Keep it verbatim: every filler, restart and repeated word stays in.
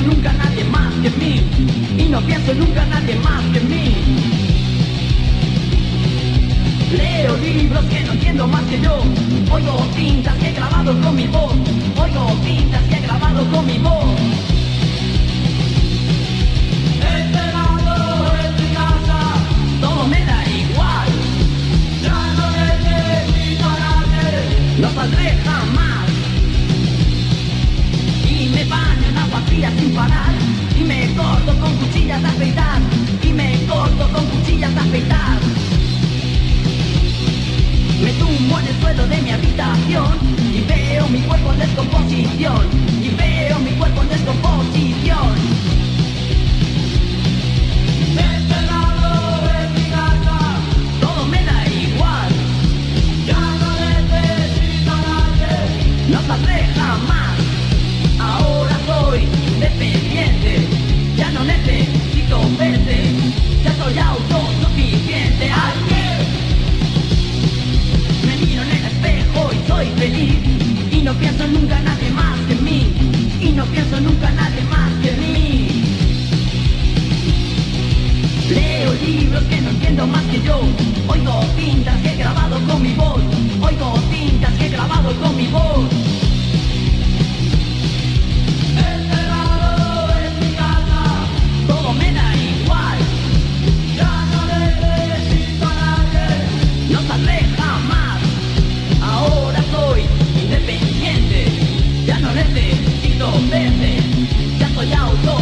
nunca nadie más que mí. Y no pienso nunca nadie más que mí. Leo libros que no entiendo más que yo. Oigo tintas que he grabado con mi voz. Oigo tintas que he grabado con mi voz. Este lado es mi casa, todo me da igual. Ya no necesito a nadie, no saldré jamás. Y me baño en agua fría sin parar. Y me corto con cuchillas de afeitar. Y me corto con cuchillas de afeitar. Me tumbo en el suelo de mi habitación y veo mi cuerpo en descomposición. Y veo mi cuerpo en descomposición. Este lado es mi casa, todo me da igual. Ya no necesito a nadie, no saldré jamás. Ahora soy independiente, ya no necesito verte. Ya soy autosuficiente. Alguien soy feliz y no pienso nunca nadie más que mí. Y no pienso nunca nadie más que mí. Leo libros que no entiendo más que yo. Oigo tintas que he grabado con mi voz. Oigo tintas que he grabado con mi voz. Este lado es mi casa, todo me da igual. Ya no necesito a nadie, no saldré jamás. Ahora soy independiente, ya no necesito verte, ya soy auto.